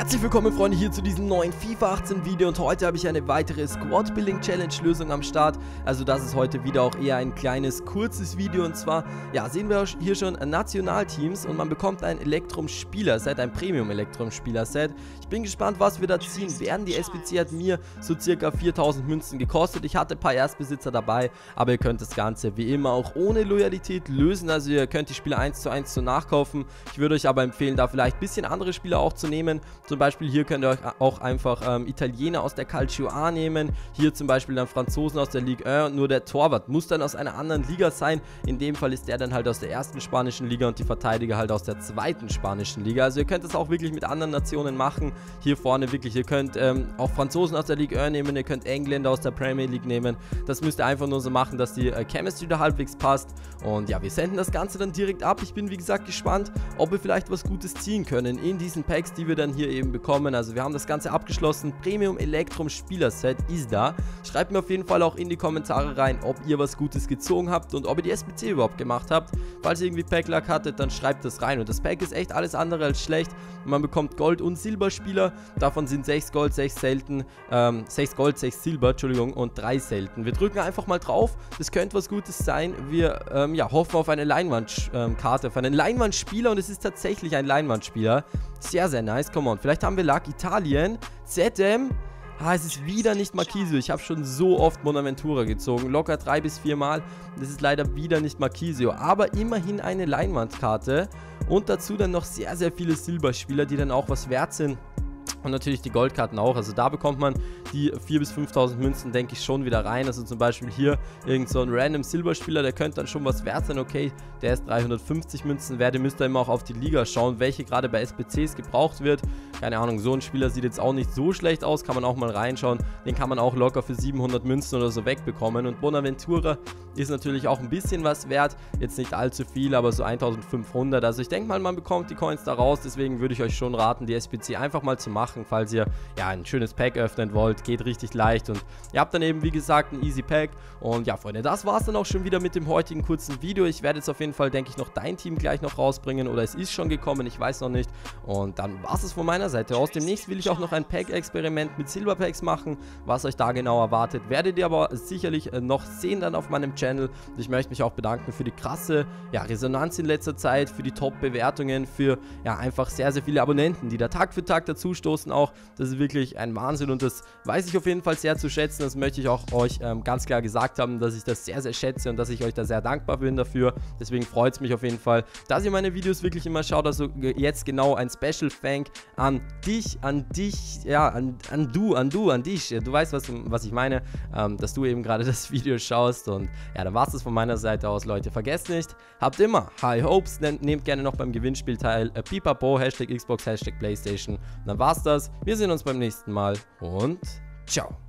Herzlich willkommen, Freunde, hier zu diesem neuen FIFA 18 Video und heute habe ich eine weitere Squad Building Challenge Lösung am Start. Also das ist heute wieder auch eher ein kleines, kurzes Video und zwar, ja, sehen wir hier schon Nationalteams und man bekommt ein Elektrum-Spieler-Set, ein Premium-Elektrum-Spieler-Set. Ich bin gespannt, was wir da ziehen werden. Die SBC hat mir so circa 4000 Münzen gekostet. Ich hatte ein paar Erstbesitzer dabei, aber ihr könnt das Ganze wie immer auch ohne Loyalität lösen. Also ihr könnt die Spieler 1:1 so nachkaufen. Ich würde euch aber empfehlen, da vielleicht ein bisschen andere Spieler auch zu nehmen. Zum Beispiel hier könnt ihr euch auch einfach Italiener aus der Calcio A nehmen. Hier zum Beispiel dann Franzosen aus der Ligue 1 und nur der Torwart muss dann aus einer anderen Liga sein. In dem Fall ist der dann halt aus der ersten spanischen Liga und die Verteidiger halt aus der zweiten spanischen Liga. Also ihr könnt das auch wirklich mit anderen Nationen machen. Hier vorne wirklich, ihr könnt auch Franzosen aus der Ligue 1 nehmen, ihr könnt Engländer aus der Premier League nehmen. Das müsst ihr einfach nur so machen, dass die Chemistry da halbwegs passt. Und ja, wir senden das Ganze dann direkt ab. Ich bin wie gesagt gespannt, ob wir vielleicht was Gutes ziehen können in diesen Packs, die wir dann hier eben bekommen. Also wir haben das Ganze abgeschlossen. Premium Elektrum Spieler-Set ist da. Schreibt mir auf jeden Fall auch in die Kommentare rein, ob ihr was Gutes gezogen habt und ob ihr die SBC überhaupt gemacht habt. Falls ihr irgendwie Pack-Luck hattet, dann schreibt das rein. Und das Pack ist echt alles andere als schlecht. Man bekommt Gold- und Silberspieler. Davon sind 6 Gold, 6 selten, 6 Gold, 6 Silber, Entschuldigung, und 3 selten. Wir drücken einfach mal drauf. Das könnte was Gutes sein. Wir ja, hoffen auf eine Leinwandkarte, auf einen Leinwandspieler und es ist tatsächlich ein Leinwandspieler. Sehr, sehr nice. Come on. Vielleicht haben wir Luck. Italien. ZM. Es ist wieder nicht Marchisio. Ich habe schon so oft Bonaventura gezogen. Locker 3 bis 4 Mal. Das ist leider wieder nicht Marchisio. Aber immerhin eine Leinwandkarte. Und dazu dann noch sehr, sehr viele Silberspieler, die dann auch was wert sind. Und natürlich die Goldkarten auch, also da bekommt man die 4.000 bis 5.000 Münzen, denke ich, schon wieder rein. Also zum Beispiel hier irgend so ein random Silberspieler, der könnte dann schon was wert sein. Okay, der ist 350 Münzen wert. Ihr müsst da immer auch auf die Liga schauen, welche gerade bei SBCs gebraucht wird. Keine Ahnung, so ein Spieler sieht jetzt auch nicht so schlecht aus, kann man auch mal reinschauen. Den kann man auch locker für 700 Münzen oder so wegbekommen. Und Bonaventura ist natürlich auch ein bisschen was wert. Jetzt nicht allzu viel, aber so 1500. Also ich denke mal, man bekommt die Coins da raus. Deswegen würde ich euch schon raten, die SBC einfach mal zu machen. Falls ihr ja ein schönes Pack öffnen wollt, geht richtig leicht und ihr habt dann eben wie gesagt ein easy Pack. Und ja, Freunde, das war es dann auch schon wieder mit dem heutigen kurzen Video. Ich werde jetzt auf jeden Fall, denke ich, noch dein Team gleich noch rausbringen oder es ist schon gekommen, ich weiß noch nicht. Und dann war es von meiner Seite aus. Demnächst will ich auch noch ein Pack-Experiment mit Silberpacks machen. Was euch da genau erwartet, werdet ihr aber sicherlich noch sehen dann auf meinem Channel. Und ich möchte mich auch bedanken für die krasse Resonanz in letzter Zeit, für die Top-Bewertungen, für einfach sehr, sehr viele Abonnenten, die da Tag für Tag dazu stoßen auch. Das ist wirklich ein Wahnsinn und das weiß ich auf jeden Fall sehr zu schätzen. Das möchte ich auch euch ganz klar gesagt haben, dass ich das sehr, sehr schätze und dass ich euch da sehr dankbar bin dafür. Deswegen freut es mich auf jeden Fall, dass ihr meine Videos wirklich immer schaut. Also jetzt genau ein Special Thank an dich, an dich. Du weißt, was ich meine, dass du eben gerade das Video schaust. Und ja, dann war es das von meiner Seite aus, Leute. Vergesst nicht, habt immer High Hopes, nehmt gerne noch beim Gewinnspiel teil. Pipapo, Hashtag Xbox, Hashtag Playstation. Und dann war's das. Wir sehen uns beim nächsten Mal und ciao.